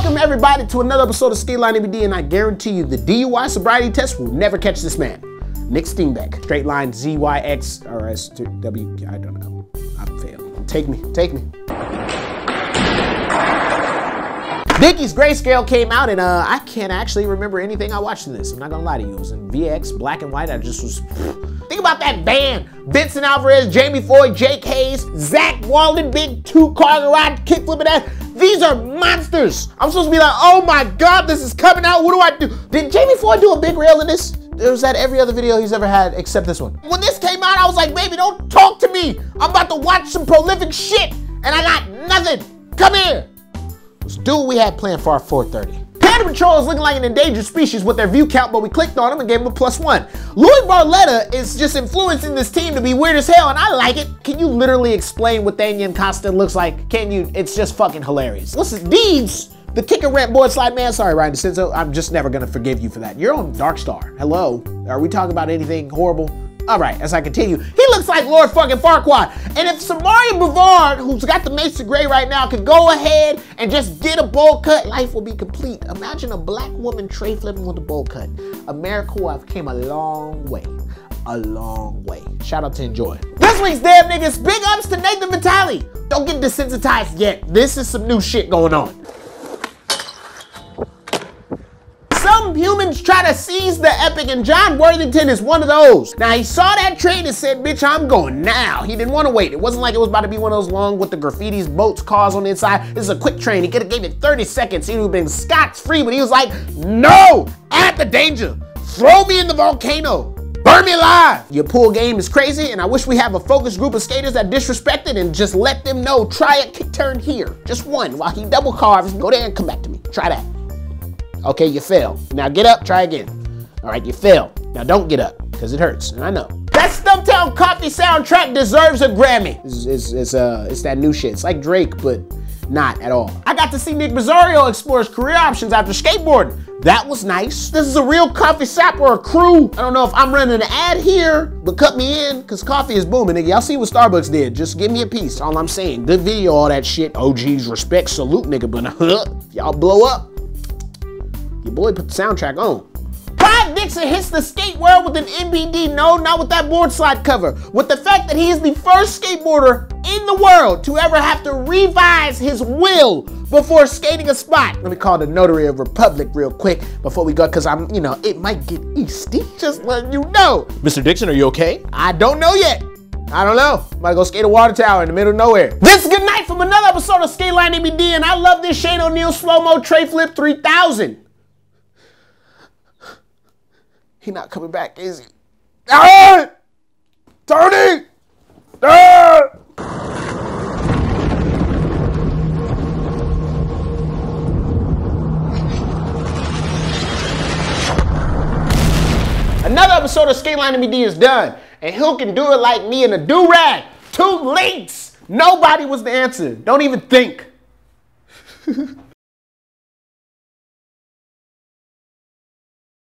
Welcome everybody to another episode of Skateline MBD, and I guarantee you the DUI sobriety test will never catch this man. Nick Steenbeck, straight line ZYX or SW, I don't know. I failed. Take me. Dickies Grayscale came out, and I can't actually remember anything I watched in this. I'm not gonna lie to you. It was in VX, black and white. I just was. Think about that band. Vincent Alvarez, Jamie Foy, Jake Hayes, Zach Walden, big two-car garage, kick-flipping ass. These are monsters. I'm supposed to be like, oh my God, this is coming out. What do I do? Did Jamie Foy do a big reel in this? It was at every other video he's ever had except this one. When this came out, I was like, baby, don't talk to me. I'm about to watch some prolific shit, and I got nothing. Come here. Let's do what we had planned for our 4:30. Panda Patrol is looking like an endangered species with their view count, but we clicked on him and gave him a +1. Louis Barletta is just influencing this team to be weird as hell, and I like it. Can you literally explain what Daniel Costa looks like? Can you? It's just fucking hilarious. What's his Deeds? The kicker rant board slide man. Sorry, Ryan DeCenzo. I'm just never gonna forgive you for that. You're on Dark Star. Hello? Are we talking about anything horrible? All right, as I continue, he looks like Lord fucking Farquaad. And if Samaria Brevard, who's got the Mason Gray right now, could go ahead and just get a bowl cut, life will be complete. Imagine a black woman tray flipping with a bowl cut. America will have came a long way. A long way. Shout out to Enjoy. This week's Damn Niggas, big ups to Nathan Vitale. Don't get desensitized yet. This is some new shit going on. Some humans try to seize the epic, and John Worthington is one of those. Now, he saw that trade and said, bitch, I'm going now. He didn't want to wait. It wasn't like it was about to be one of those long with the graffitis, boats, cars on the inside. This is a quick train. He could have gave it 30 seconds. He would have been scot-free, but he was like, no, at the danger. Throw me in the volcano. Burn me alive. Your pool game is crazy, and I wish we have a focused group of skaters that disrespect it and just let them know, try a kick turn here. Just one, while he double carves, go there and come back to me. Try that. Okay, you fail. Now get up, try again. All right, you fail. Now don't get up, because it hurts, and I know. That Stumptown Coffee soundtrack deserves a Grammy. It's that new shit. It's like Drake, but not at all. I got to see Nick Rosario explore his career options after skateboarding. That was nice. This is a real coffee shop or a crew. I don't know if I'm running an ad here, but cut me in, because coffee is booming, nigga. Y'all see what Starbucks did. Just give me a piece, all I'm saying. Good video, all that shit. OGs, respect, salute, nigga, but if y'all blow up, your boy put the soundtrack on. Pride Dixon hits the skate world with an MBD. No, not with that board slide cover. With the fact that he is the first skateboarder in the world to ever have to revise his will before skating a spot. Let me call the Notary of Republic real quick before we go, because it might get easty. Just letting you know. Mr. Dixon, are you okay? I don't know yet. I don't know. I'm gonna go skate a water tower in the middle of nowhere. This is good night from another episode of Skateline MBD, and I love this Shane O'Neill slow-mo tray flip 3000. He not coming back, is he? Ah! Tony! Ah! Another episode of Skateline MBD is done, and who can do it like me in a do-rag? 2 links! Nobody was the answer. Don't even think.